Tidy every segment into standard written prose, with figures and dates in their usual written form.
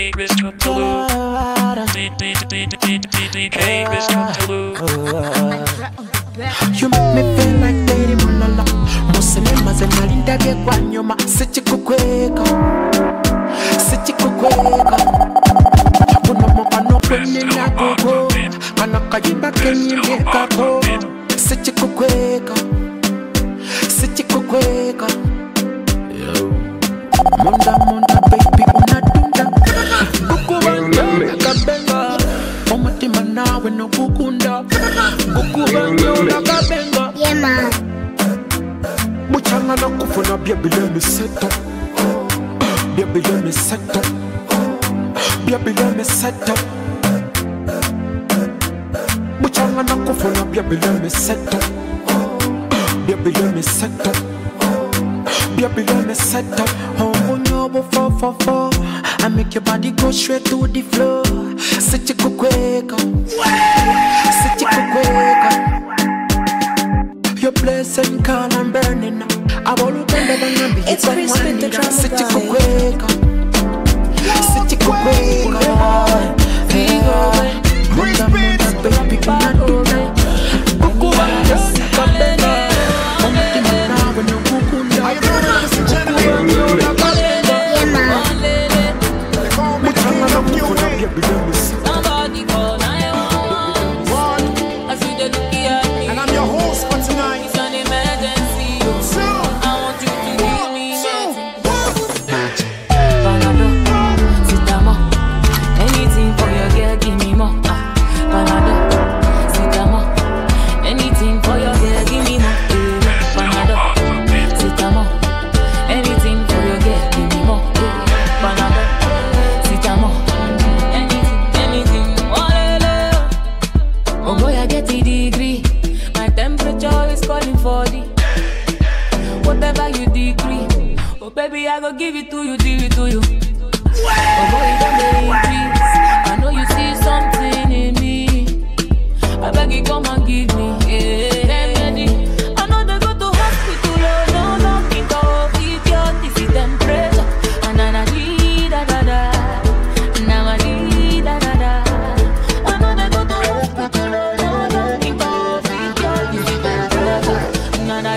You make me feel like Lady Malala. Muslima zinalinda vya kwa nyuma. Sichikukweka Kuna mokano kwenye nyagogo Kana kayimba kenye mekako Sichikukweka Munda baby unadunda Buku wanya kabenga Omatima nawe no kukunda Buku wanya kabenga Yeah man Muchanga na kufuna baby let me set up Baby let me set up Baby let me set up Muchanga na kufuna baby let me set up Baby let me set up Baby let me set up Oh munyobo 444 I make your body go straight to the floor Sichikukweka Your blessing call and burning I will look under the number. It's Chris with the drum Sichikukweka Munda baby unadunda Buku wanya kabenga Omatima nawe no kukunda Somebody call 911. I see the looky at me. And I'm your host for tonight. It's an emergency. I want you to give me Panado, Sitamo. Anything for your girl, give me more. Panado, Sitamo. Anything for your girl, give me more. Panado, Sitamo. Anything for your girl, give me more. Panado, Sitamo. Anything. Oh boy, I get the degree. My temperature is calling for the whatever you decree. Oh baby, I go give it to you. Oh boy, don't increase. I know you see something in me. I beg you, come and give me. I know they go to hospital. No, think of it. This is temperature. And I need da. Now I need da. I know they go to hospital. No, think of it. This is temperature. Na da.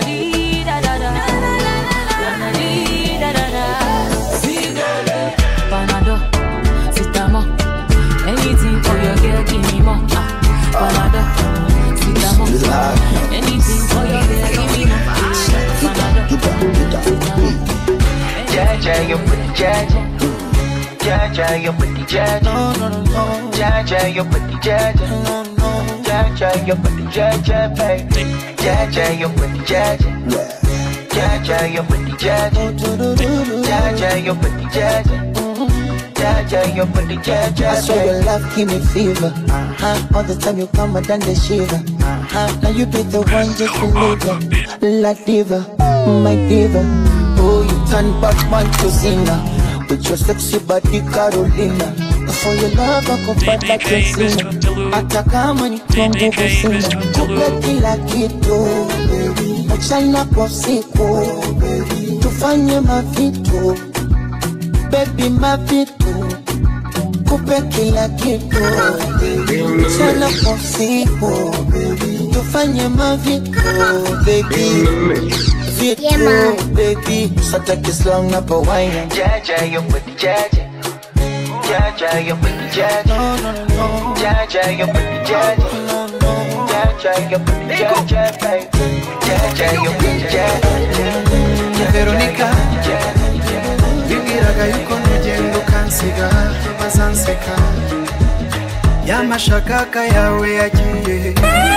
Panado, Sitamo. Anything for your girl, give me more. Panado, Sitamo. Anything for your girl, give me more. Panado, Sitamo. Jaja, you put the jaja. Jaja, you put the jaja. Jaja, you put the jaja. Jaja, you put the jaja, baby. Jaja, you put the jaja. Jaja, you put the jaja. Jaja, you put the jaja. Jaja, you put the jaja. I swear your love give me fever. All the time you come, I done the shiver. Now you be the one, just believe it. La diva, my diva. Oh, you turn Batman to singer with your sexy body, Carolina. For your love, I go fight like a sinner. Ataka ni kwangu kusina. Kupeti la kitu, mchana kwa siku. Tufanye mavitu, baby mavitu. Kupe kila kitu, mchana kwa siku. Tufanye mavitu, baby. Yeah man Baby, so take it long up a wine. Jaja, you put the jaja. Jaja, you put the jaja. Jaja, you put the jaja. Jaja, you put the jaja, baby. Jaja, you put the jaja. Veronica, bibwiraga yuko nugenda ukansiga bazanseka. Yamashakaka yawe yagiye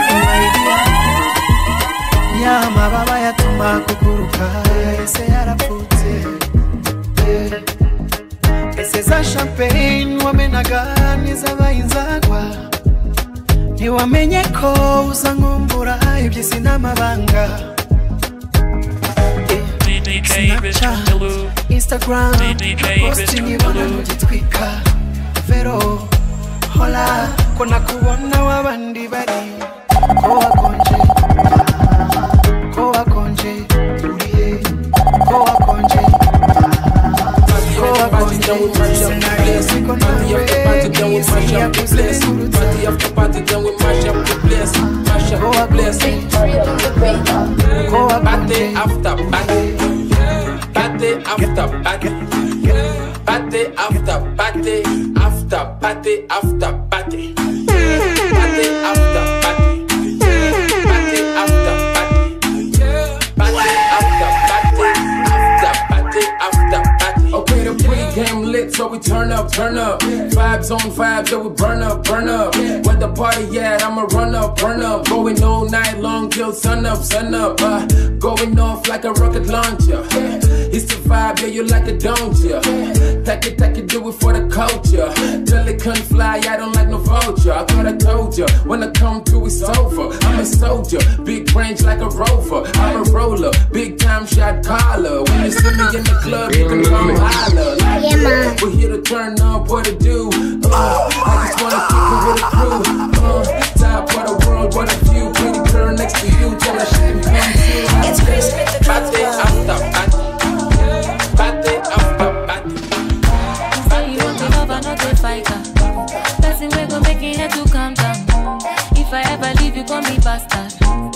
ya mababa yatuma kuguruka. Ese yarapfutse, ese za champagne wamenaga nizabaye inzagwa. Ntiwamenye ko uza nkumbura iby'isi n'amabanga. Snapchat, Instagram, posting ibona mugitwika. Vero, hola, ko nakubona wabandi bari. Ko wakonje, uriye. Ko wakonje, sinageze ko after party. Party after party. After party after party. Party after party. Party after party. Party after party. After party after party. Okay, the pregame lit, so we turn up, turn up. Vibes on vibes, so we burn up, burn up. Where the party at, I'ma run up, burn up. Going all night long till sun up, sun up. Going off like a rocket launcher. It's the vibe, yeah, you like it, don't ya? Take it, do it for the culture. Till it couldn't fly, I don't like no vulture. I thought I told ya, when I come through, it's over. I'm a soldier, big range like a rover. I'm a roller, big time shot caller. When you see me in the club, you can come holler. Like, we're here to turn up, what to do. I just wanna keep it with a crew. Top of the world, what a view. Pretty girl next to you, tell her she can come too. It's Chris with the drum Party after party. Party after party. Say you want to love, I'm not a fighter. Person we gon' make it head to calm down. If I ever leave, you gon' be bastard.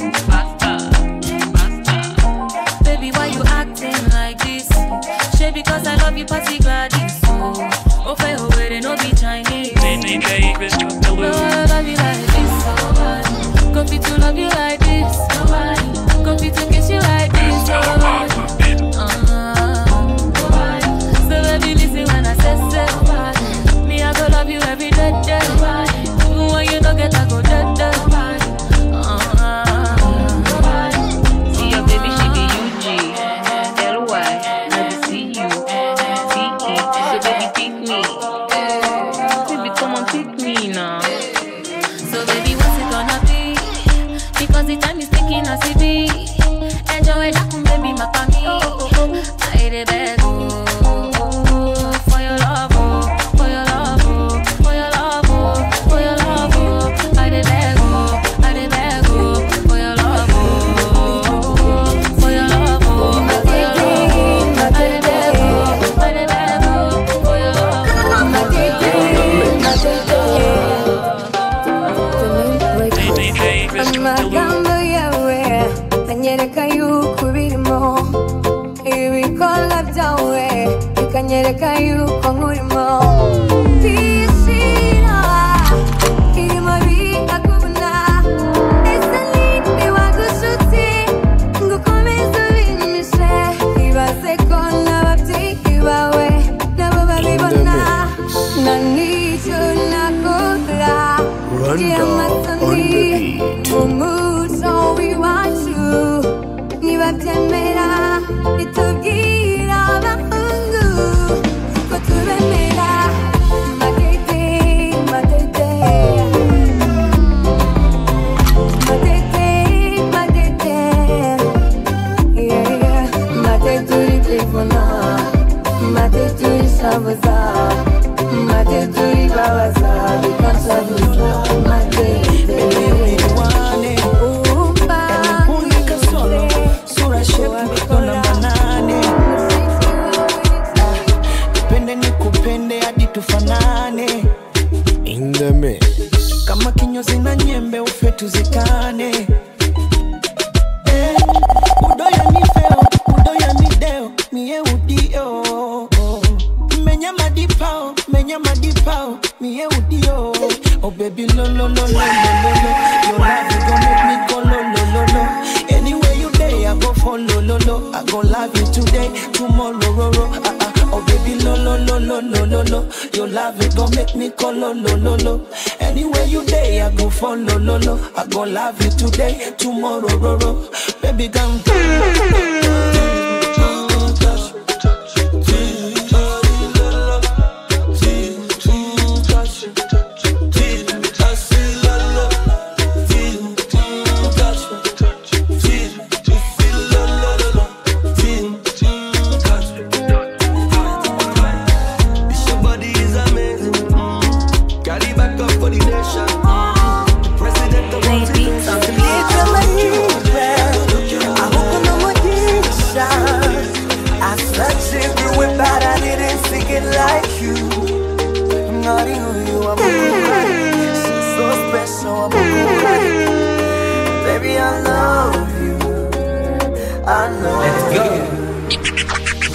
Baby, why you acting like this? Shey because I love you, party gladys. Oh, fair away, they no be Chinese. DJ Mr. No, I love you like this. Go fit to love you like this. Go fit to kiss you like this. So baby, listen when I say me, I go love you every day. Even when you don't get, I go dead. See your baby, she be UG, LY, I be see you, TE. So baby, pick me. Baby, come on, pick me now. So baby, what's it gonna be? Because the time is taking us to be. Enjoy that, baby, my family. I beg for your love, for your love, for your love, for your love. I beg for your love, for your love, for your love. I beg for your DJ Mr. amagambo yawe anyereka yuko birimo ibikola byawe bikanyereka yuko nkurimo bishira irimo bikakubona ese ninde wagushuti ngo ukomeze ubinyumishe ibaze ko n'ababyeyi bawe nabo babibona na n'icyo nakora umuco w'iwacu nibabyemera bitubwira abahungu ko tubemera matete matete matete matete yeah matete uri kwivuna matete uri sabuza matete uri babaza bikasabuza matete In the mix. Kama kinyozi na nyembe ufe tuzikane. Udoya ni feo, udoya ni deo, miye udio. Menya madipao, miye udio. Oh baby lo lo lo lo lo lo. Your love you gon' make me go lo lo lo lo. Anywhere you day I go follow lo lo. I gon' love you today, tomorrow ro ro. Oh baby lo lo lo lo lo lo lo. Your love it gon' make me go lo lo lo lo. Anywhere you day I go follow lo lo. I gon' love you today, tomorrow ro ro. Baby come.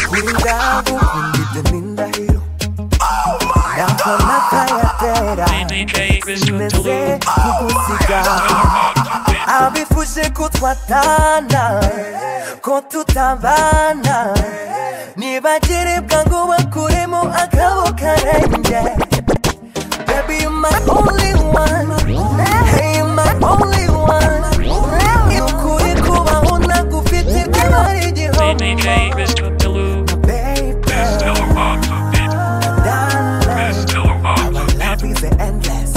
Kurinda kundite ninda hilo Nakona kaya tera Simeze kukusiga Abifuje kutwatana Ko tutabana Nibagire bwangu bakuremo akabo karenge Baby, you're my only one. Hey, you're my only one. You couldn't come out na kufiti kibari jiho. DJ Mr. Blue. Baby, darling, our love is endless.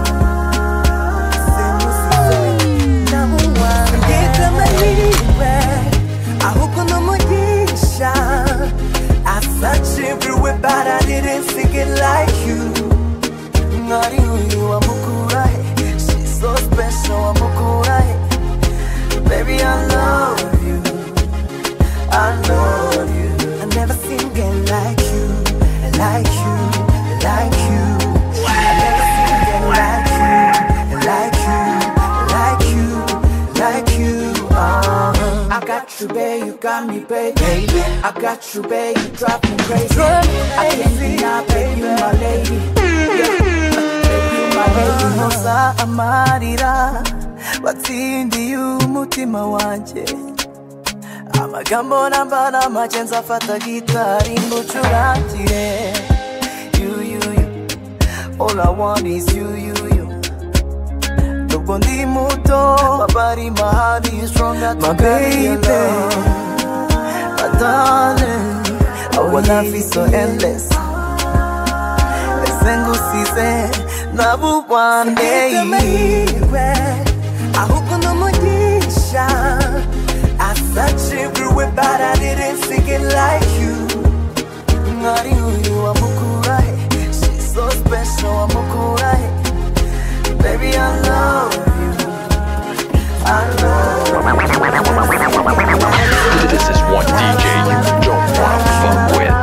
Number one, get to my life. I hope no more disha. I searched everywhere, but I didn't see it like you. Not you, I'm Mukurai. She's so special, I'm Mukurai. Baby, I love you. I love you. I never seen a girl like you, like you, like you. I never seen a girl like you, like you, like you. I got you, babe, you got me, baby. I got you, babe, you drive me crazy. I can't deny, babe, you my lady. Nosa amarira watsindiye umutima wanje amagambo nambara majenza afata gitari ngucurangire you all I want is you nubwo ndi muto mabari mahali you strong at my baby my darling our love is so endless Sengu size Nabu one day I hope no more disha I searched everywhere but I didn't see it like you Not you, I'm Mukurai She's so special, I'm Mukurai Baby, I love you I love you This is one DJ you don't want to fuck with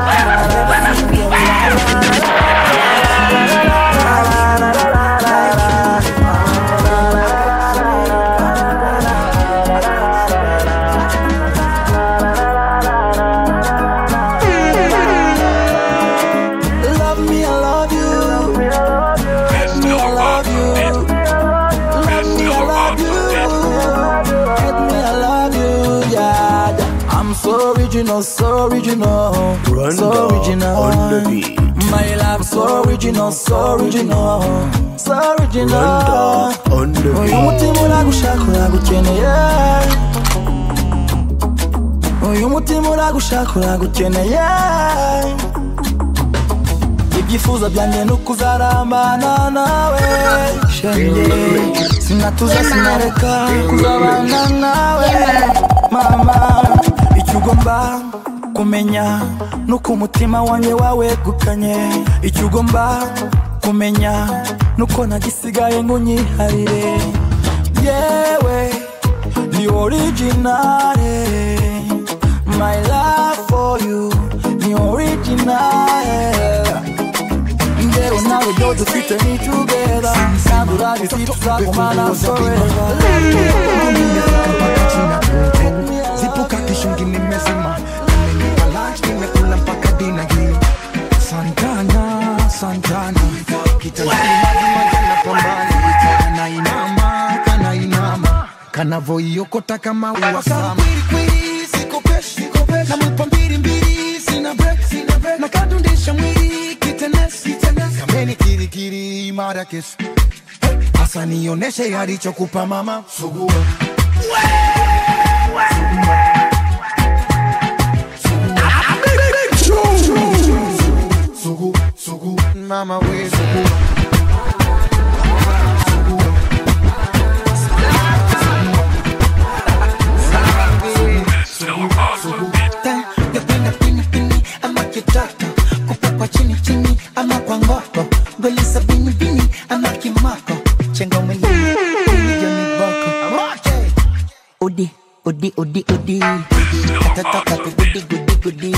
So original, so original on the beat. My love, so original, so original, so original on the beat. Uyu mutima uragushaka uragukeneye. Uyu mutima uragushaka uragukeneye. Ibyifuzo byanjye nukuzarambana nawe. Shenge, sinatuza sinareka kuzabana nawe. Mama icyo ugomba kumenya nuko umutima wanjye wawegukanye icyo ugomba kumenya nuko nagisigaye ngo nyiharire yewe ni originale my love for you ni originale ngewe nawe byo dufite ni together kandi urabizi tuzagumana forever zipuka kishungi nimezima nimenipa lunch nimekula mpaka dina hii Santana kitandani majana pambani kanainama kanavoiokota kama uwasama siko peshi na mupa mbili sina break na kadundisha mwili kitenesi kameni kirikiri imara kesi asa nioneshe alichokupa mama sugua Sugu, mama we sugu. Yapenda pini ama kitaka kupakwa chini ama kwa ngoko golisa bini ama kimako chenga mwili joni boko Udi Katata gudi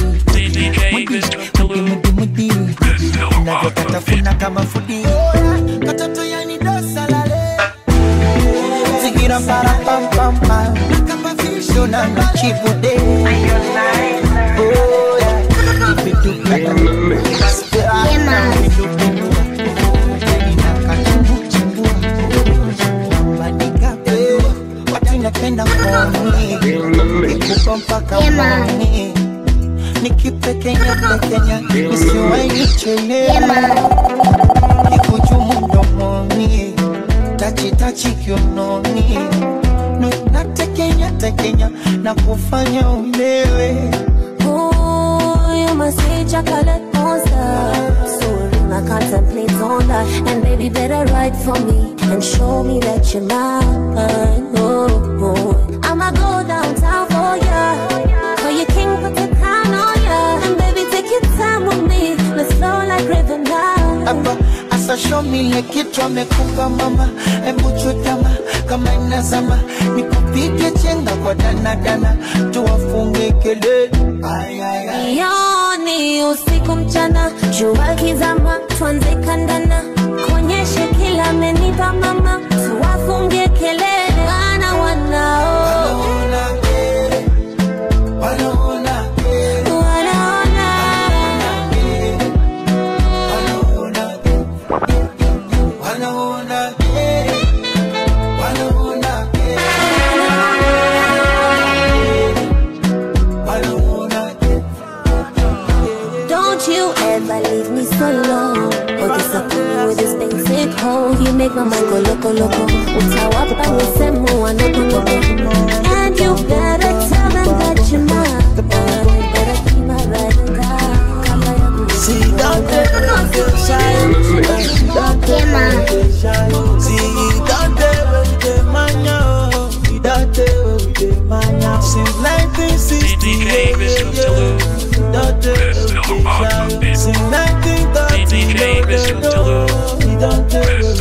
Mudi Navyo katafuna kama fudi Katoto yani dosa lale Zigira para pam Kapa fisho na machibude Oh yeah nipo mpaka mwani. Nikipekenya pekenya nisiwahi nichelewa. Nikujumu mdomoni, tachi tachi kiunoni. Natekenya tekenya na kufanya ulewe. Ooh, you must say chocolate monster. Soon I contemplate on that. And baby better write for me and show me that you're mine. Oh, I'ma go downtown for ya. Call your king, put the crown on ya. And baby take your time with me. Let's flow like river now. Abba, asa show me like kitu amekupa mama. Embu chutama kama inazama. Nikupige chenga kwa dana dana. Tuwafunge kelele. Yoni usiku mchana, jua kizama, tuanze kandana. Konyeshe kila amenipa mama, tuwafunge kelele. Wana wanao you make my mind go loco loco. Utawapa nisemu wanoko. And you better tell them that you're mine. You better be my ride and die. See don't they shine. See don't they manya. Don't they manya. Since 1968. Don't they shine. Since 1930. Don't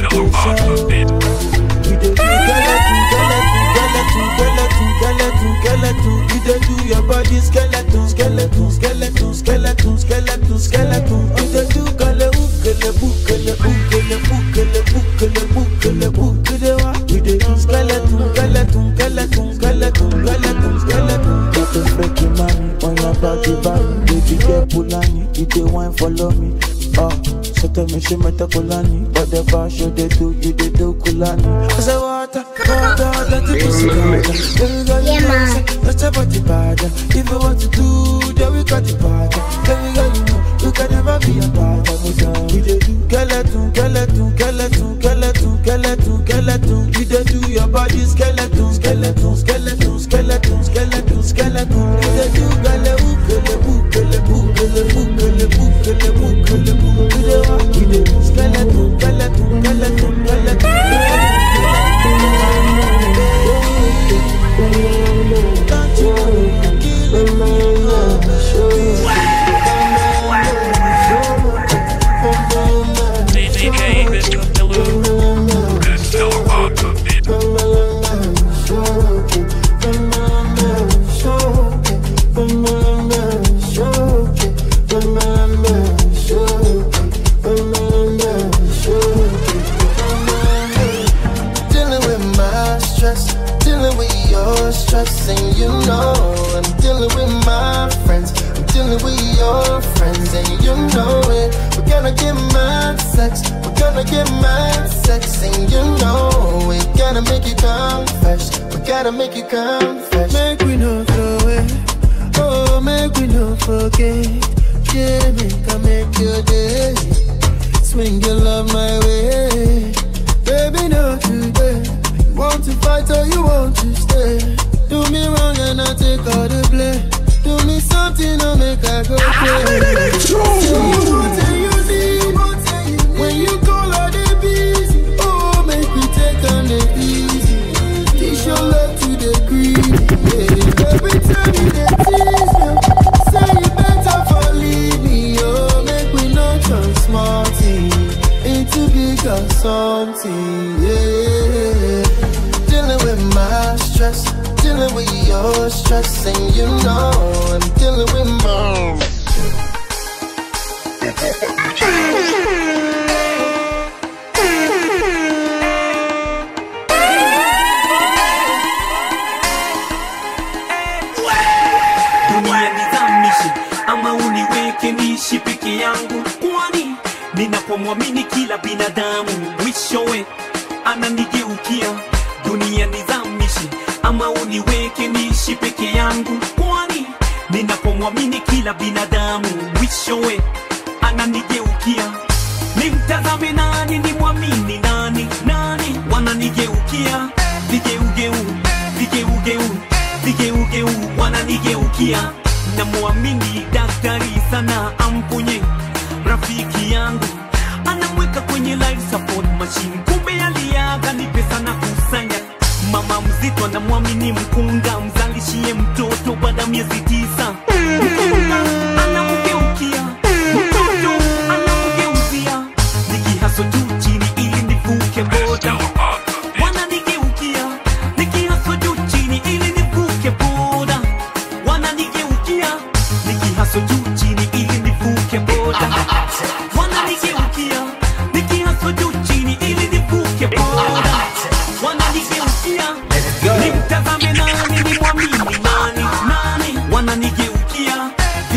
do your body skeleton, skeleton, skeleton, skeleton, skeleton, skeleton. You do kale ukele bukele ukele bukele bukele bukele bukele. You do skeleton, skeleton, skeleton, skeleton, skeleton, skeleton. Get the freaky money on your body, body. Baby get pulani, you do wine follow me. So tell me she met a kulani, but the bar show they do, you they do kulani. I say water, that you pussy water. Every girl you know, that's a body bad. If you want to do, then we got the part. Every girl you know, you can never be a part of me. You they do skeleton, skeleton, skeleton, skeleton, skeleton, skeleton. You they do your body skeleton, skeleton, skeleton, skeleton, skeleton, skeleton. You they do gale ukele bukele bukele bukele bukele bukele bukele. Skeleton, skeleton, skeleton, skeleton. Don't you kill me? DJ Mr. Pillow. This fellow rock of it. Stress, and you know I'm dealing with my friends, I'm dealing with your friends, and you know it. We're gonna get mad sex, we're gonna get mad sex, and you know we gotta make you confess, we gotta make you confess. Make we no throw it, oh make we no forget. Yeah, make your day, swing your love my way. Baby, not today. You want to fight or you want to stay? Do me wrong and I take all the blame. Do me something I'll make I go play. Say what you need when you call all the busy. Oh, make me take on the easy. Teach your love to the greedy. Yeah. Every time you get tease you, say you better for leave me. Oh, make me not turn smarty into bigger something. Yeah. Dealing with my stress, dealing with your stress, and you know I'm dealing with mine. Dunia nizamishe ama uniweke niishi peke yangu, kwani ninapomwamini kila binadamu mwishowe ananigeukia. Dunia nizamishe ama uniweke niishi peke yangu, ninapomwamini kila binadamu mwishowe ananigeukia. Nimtazame nani, nimwamini nani? Nani wananigeukia? Vigeugeu, vigeugeu, vigeugeu wananigeukia. Namwamini daktari sana amponye rafiki yangu, anamweka kwenye life support machine, kumbe aliaga ni pesa na kusanya. Mama mzito anamwamini mkunga, mzalishie mtoto baada miezi 9. Mkunga anamgeukia, mtoto anamgeuzia, nikihaso juu chini ili nivuke boda. Wananigeukia, nikihaso juu chini ili nivuke boda. Wananigeukia, nikihaso juu chini ili nivuke boda. Wananigeukia, nikihaso juu chini ili nivuke boda. Wananigeukia, nimtazame nani, nimwamini nani? Nani wananigeukia?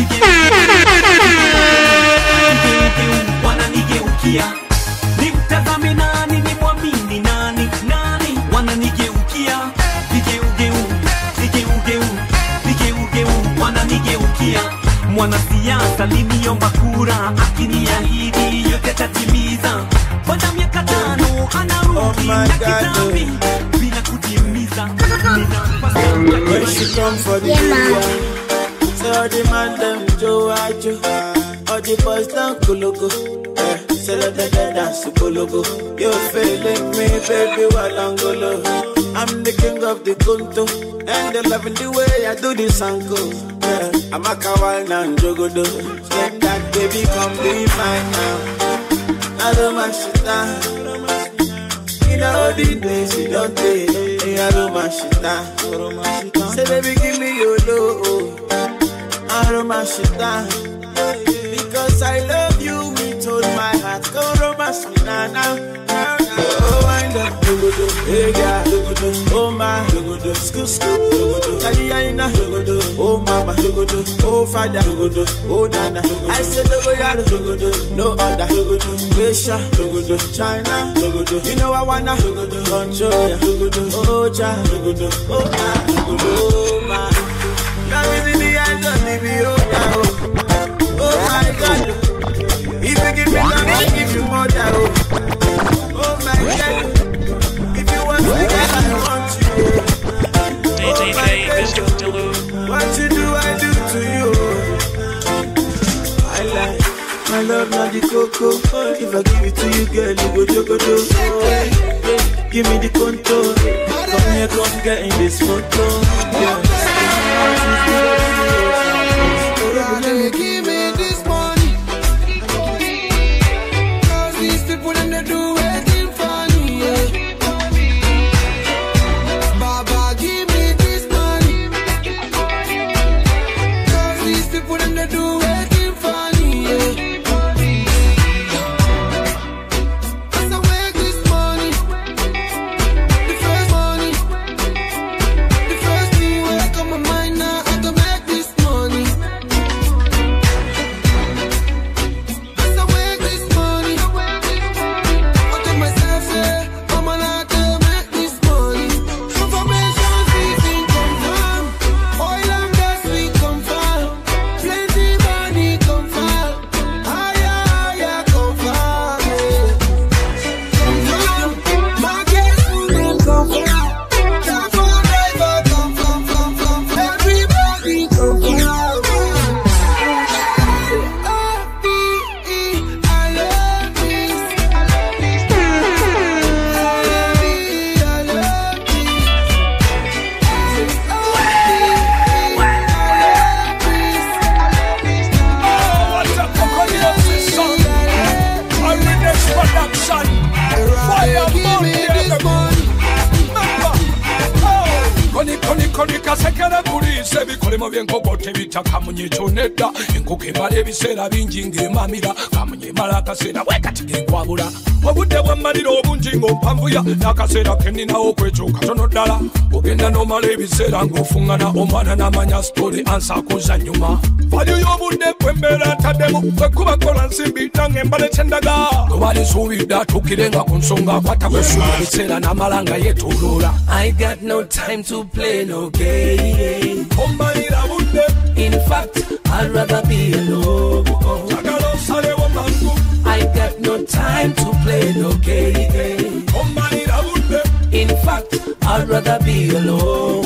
Wananigeukia, nimtazame nani, nimwamini nani? Nani wananigeukia? Vigeugeu, vigeugeu, vigeugeu wananigeukia. Mwanasiasa aliniomba kura, akiniahidi yote atatimiza. Baada ya miaka 5 anarudi na kitambi bila kutimiza. When she come for the so the man them Joajo, all the boys down Kologo, say let them dance Kologo. You feeling me, baby, Walangolo. I'm the king of the Kunto, and they loving the way I do this angle. I'm a kawal and jogodo. Let that baby come be mine now. I don't mash it down. You know the days you don't take. I don't mash it down. Say baby give me your love. I don't mash it down. Because I love you with all my heart. Go romance me now. Oh, wind up, dogodo, hey yeah, dogodo, oh my, dogodo, scoop, dogodo, Kaliyaina, dogodo, oh mama, dogodo, oh father, dogodo, oh nana. I said dogodo, no other, dogodo, Russia, dogodo, China, dogodo. You know I wanna, dogodo, control ya, dogodo, oh cha, dogodo, oh ah, dogodo, oh my. Now is in the eyes of the beholder, oh my God. If you give me love, I'll give you more than oh my God. If you want me, I want you. DJ Mr. Delu. What you do, I do to you. I like my love, not the cocoa. If I give it to you, girl, you go jogodo. Give me the contour. Come here, come get in this photo. Give me this money. Cause these people them they do anything funny, yeah. Baba, give me this money. Cause these people them they do anything funny, yeah. As I make this money, the first money, the first thing will come my mind now. I can make this money. As I make this money, I tell myself, say, I'm gonna make this money. Information season confirm, oil and gas we confirm, plenty money confirm, higher confirm, confirm, market women confirm, transport driver confirm, everybody confirm. Kasekera kulise bikolemo byenkogote bitaka munyitonedda enkuke mala ebiseera bingi ng'emamira kamunye mala akaseera wekatige nkwabula obudde bwammalira obungi ng'ompanvuya n'akaseera kenninawo okwekyo katono ddala ogenda n'omala ebiseera ng'ofuŋŋana omwana n'amanya sitole ansaakuza nnyuma valyu y'obudde bwembeera ntaddemu bwekuba kola nsimbi nange embale kyendaga obalisuubidde atuukire nga ku nsonga akwata kwesuula ebiseera n'amala nga yeetooloola. I got no time to play no game. Ommalira budde In fact, I'd rather be alone. I got no time to play no game. In fact, I'd rather be alone.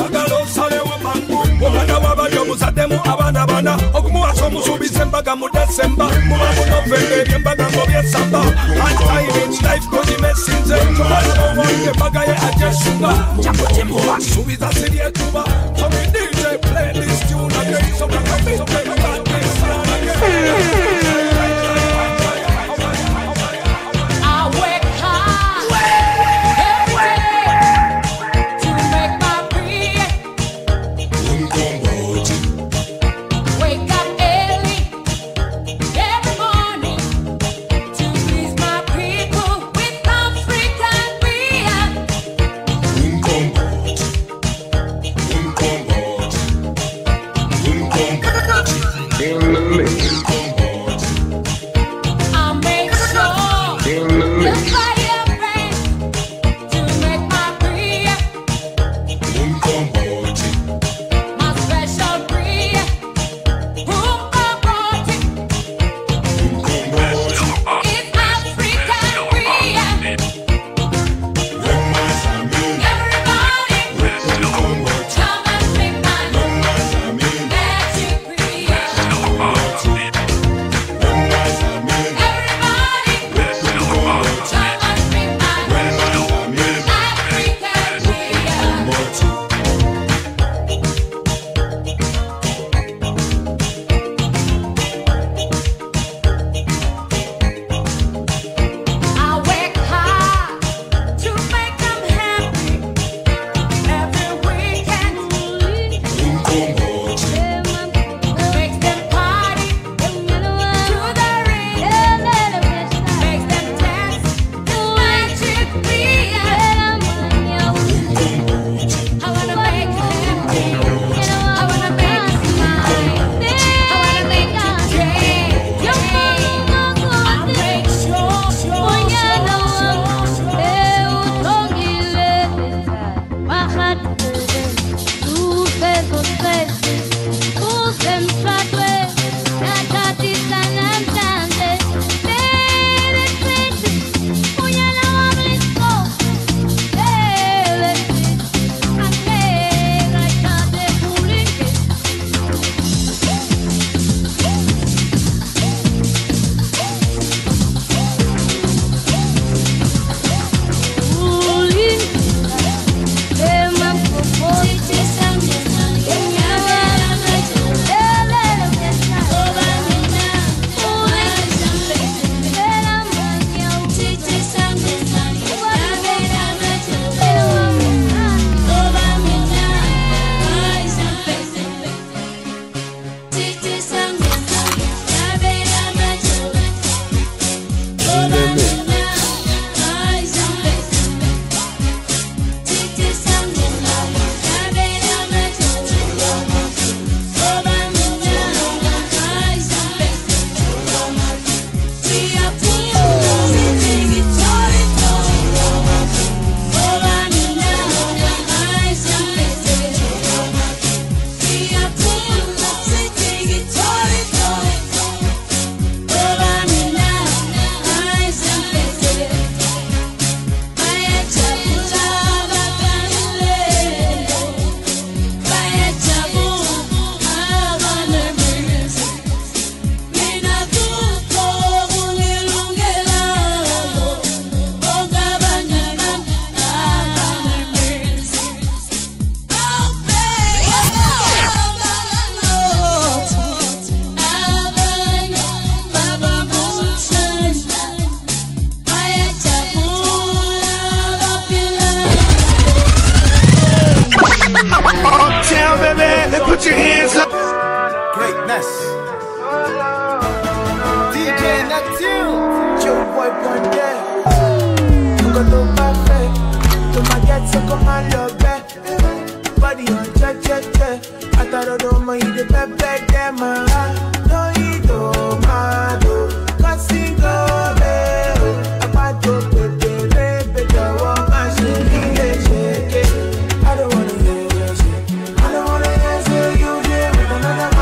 Put your hands up. Greatness. DJ Neptune. Joe boy one day. You got to my face. To my get so come on love back. Body on check. I thought I don't mind the pepe them. No you don't mind. Cause you go there. About to put the baby the woman she shake it. I don't wanna hear you shake. I don't wanna hear you there with another.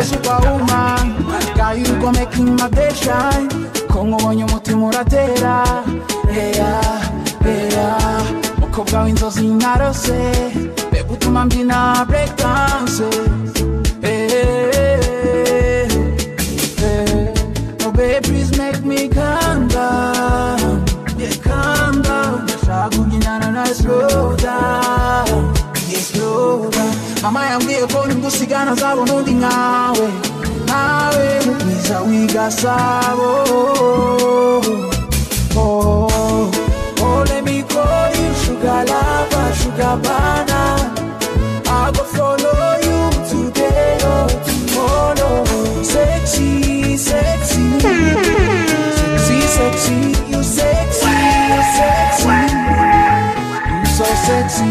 superwoman. Girl, you gon' make my day shine. Kongo wanyo mutima uratera. Yeah, yeah. Mukobwa w'inzozi narose. Babe utuma mbyina break dance. Oh babe, please make me calm down. Yeah, calm down. Shakuginana na slow down. Yeah, slow down. Mama yambwiye ko ningusigana zabo nundi nkawe. Nawe mwiza wigasabo. Oh, let me call you sugar lover, sugar banana. I go follow you today or tomorrow. Sexy, sexy, sexy, sexy, you sexy, you sexy, you so sexy.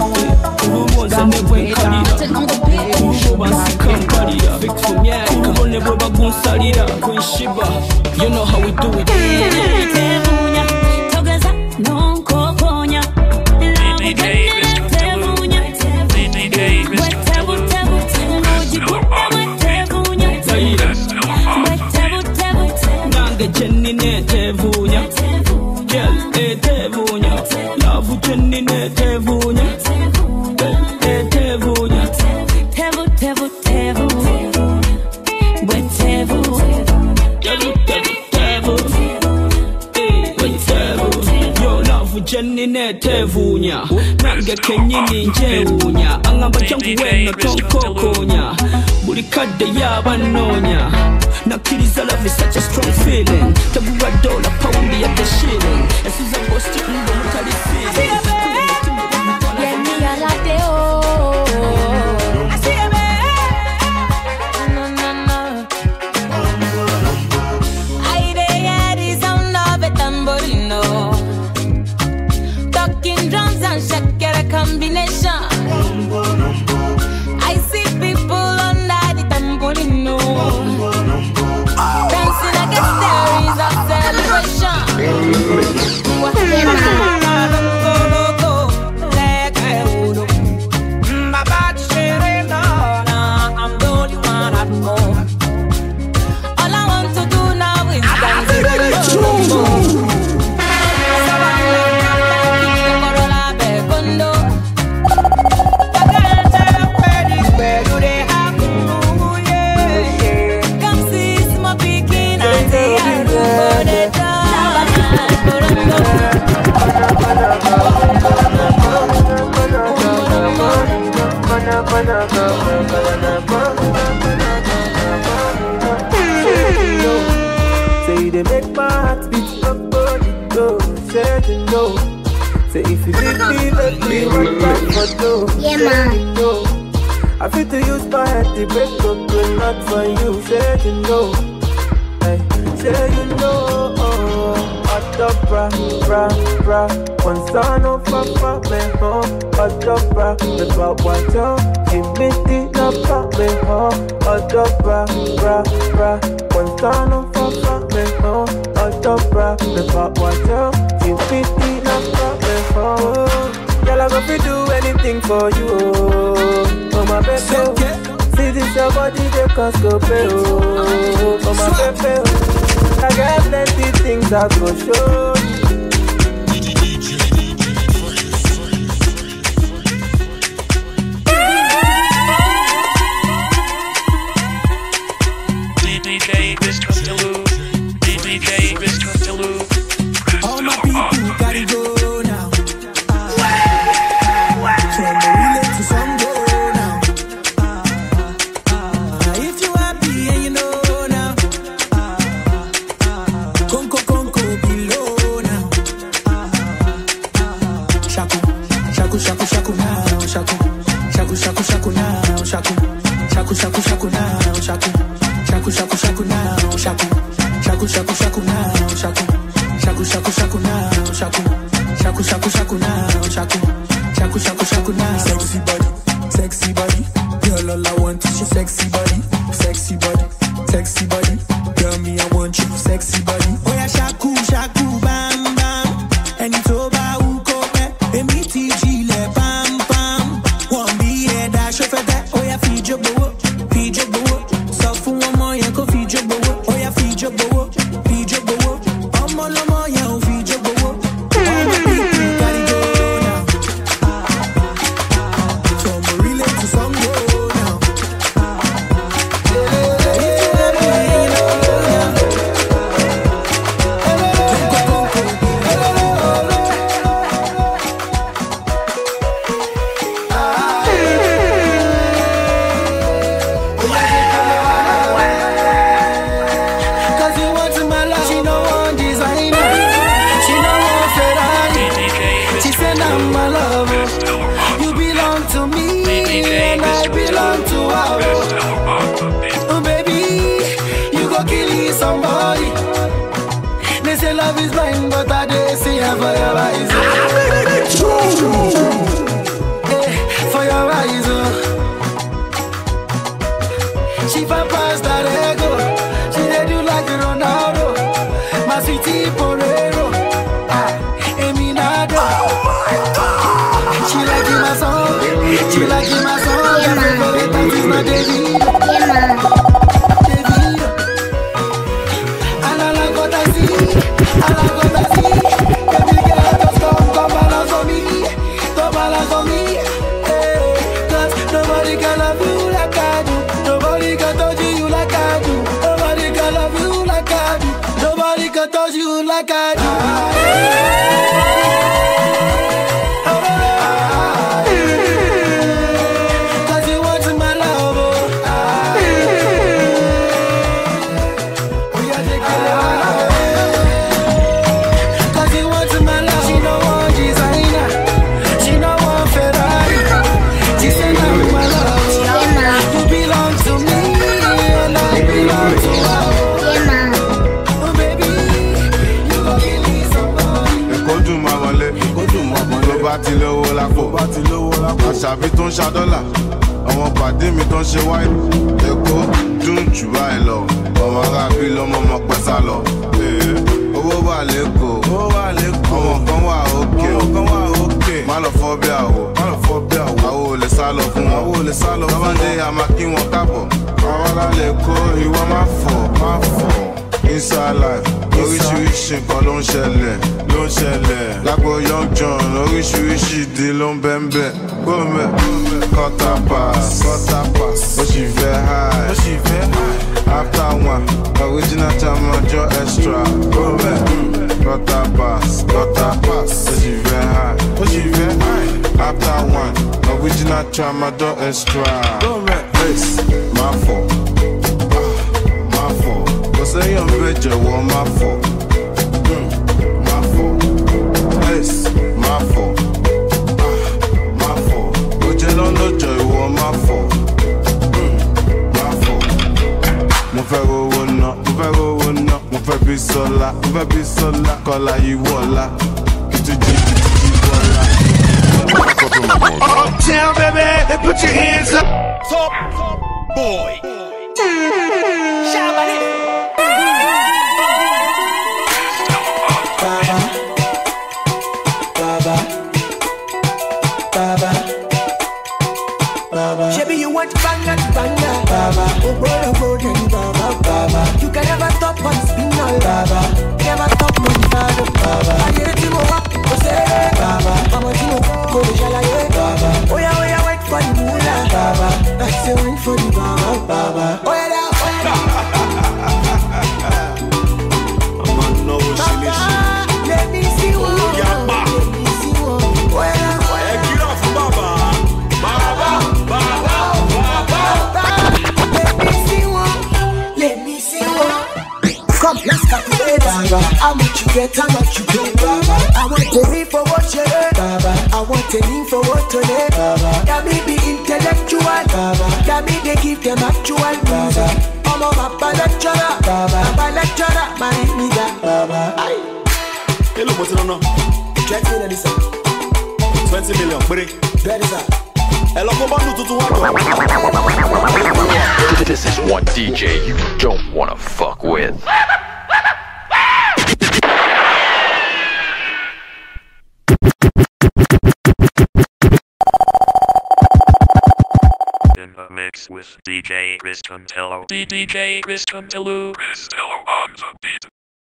You know how we do it. Tevunya nange kenyini njewunya angamba changu weno tonkokonya buli kadde yabanonya nakiriza love is such a strong feeling tabura dollar pound ya the shilling esiza post ndo mutali feeling let me alate oh no no no aire yari sound of a tamborino. Drums and shakira combination. I see people under the tambolino dancing like a series of celebration. I'm the only one at home. All I want to do now is dance. Say they make my heart beat up, body go. Say you know. Say if you leave me, let me run back for dough. Yeah, man. I feel to use my head to break up, but not for you. Say you know. Hey, say you know. Hot up, bra, bra, bra. One son of papa, me home. Hot up, bra, me pop watch out. Give me the papa, me home. Hot up, bra, bra, bra. One son of papa, me home. Hot up, bra, me pop watch out. Give me the papa, me home. Girl, I go fi do anything for you. Oh my baby, see this your body, they cost go pay. Oh my baby. I got plenty things I go show you. All my people gotta go now. From the relay to some go now. If you happy and you know now. Conco below now. Shaku, shaku, shaku, shaku now. Shaku, shaku, shaku, shaku now. Shaku, shaku, shaku, shaku now. Shaku, shaku, shaku, shaku now. Shaku, shaku, shaku, shaku now. Shaku, shaku, shaku, shaku now. Shaku, shaku, shaku, shaku now. Shaku, shaku, shaku, shaku now. Sexy body, girl, all I want is your sexy body, sexy body, sexy body. Girl, me, I want you, sexy body. Oh yeah, shaku, shaku, bam, bam. And it's over, ukope, M-E-T-G, le, bam, bam. One be here, dash over that. Oh yeah, feed your boat, so belong to her. Oh, baby, you go kill somebody. They say love is blind, but I did see her for your eyes. For your eyes, she past that ego. She did you like Ronaldo, my sweetie Porero, Eminado. She like my song, she like my song. Yeah, my favorite is my David. Yeah, David. And I like what I see, I like what I see. Baby girl, just come balance on me, come balance on me. Cause nobody can love you like I do. Nobody can touch you like I do. Nobody can love you like I do. Nobody can touch you like I do. Cause you want my love. Cause you want my love. She no want designer. She no want Ferrari. She say now my love. You belong to me. And I belong to her. Oh baby, you go kill me somebody. Ló bá ti lówó lápò, àṣàbí tó ń ṣàdọ́là, àwọn pàdé mi tó ń ṣe wáyé. Èkó dùn jù báyìí lọ, ọmọ arábí lọ́mọ ọmọ pẹ́sà lọ. Owó wà lẹ́kọ̀ọ́, ọmọ kan wà òkè. Má lọ fọ́ bí àwọ̀, àwọ̀ ò lè sá lọ fún wọn. Lọ́bàdé a máa kí wọn káàbọ̀. Àwọn alálẹ̀ kó ìwọ má fọ̀. Inside life, oríṣiríṣi nǹkan ló ń ṣẹlẹ̀. Lágbo Young John, oríṣiríṣi ìdí ló ń bẹ́ńbẹ́. Gómẹ̀, quarter pass, ó sì fẹ́ high. After one, original time ọjọ́ extra. Gómẹ̀, quarter pass, ó sì fẹ́ high. After one, original time ọjọ́ extra. Gómẹ̀, face, máa fọ̀. Say I'm better, what my fault? My fault. Yes, my fault. My fault. But you don't know joy, what my fault? My fault. Mo fẹ́ rówó ná, mo fẹ́ bí sọ́lá, kọ́lá yìí wọ́lá, kìtìjì bọ́lá. Uptown, baby, put your hands up. Top boy. Shabba-dee. Baby, you want banger, Baba. Oh, boy, Baba. You can never stop on spinal, Baba. Never stop on Baba. I get it to go up, go say, Baba. I'm a team of go to Shalaye, Baba. Oh, yeah, wait for the moolah, Baba. I say, wait for the Baba. Oh, yeah, I'm on no solution. let me see what. Come, let's calculate, Baba. How much you get, how much you pay, Baba. I want to live for what you need, Baba. I want to live for what you need, Baba. That me be intellectual, Baba. That me they give them actual Baba. I'm a Baba lecturer, Baba. My nigga, Baba. Hello, what's it on now? 20 million, 20 million, buddy. Better, sir. Hello, come on, This is one DJ you don't wanna fuck with. In the mix with DJ Chris Contello. DJ Chris Contello. On the beat.